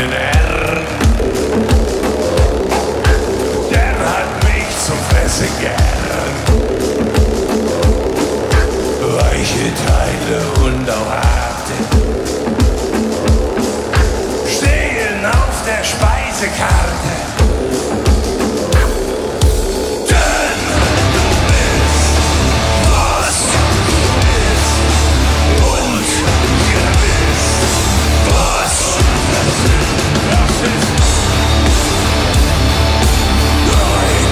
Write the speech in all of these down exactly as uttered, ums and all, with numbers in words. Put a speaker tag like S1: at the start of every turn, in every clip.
S1: einen Herrn, der hat mich zum Fressen gern. Weiche Teile und auch harte stehen auf der Speisekarte. Denn du bist, was du bist, und ihr wisst, was das ist. Das ist nein,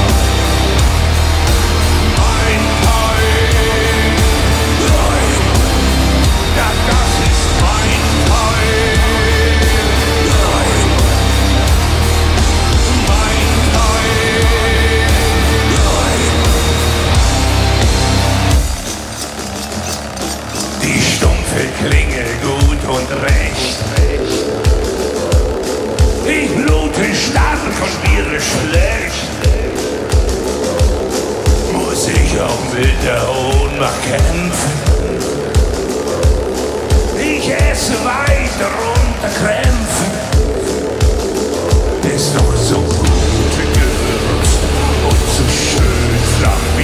S1: ein Teil, nein, ja, das ist mein Teil, nein, mein Teil, nein. Die stumpfe Klinge gut und recht. Ich blute stark und mir ist schlecht. Muss ich auch mit der Ohnmacht kämpfen? Ich esse weiter unter Krämpfen. Ist doch so gut gewürzt und so schön flach wie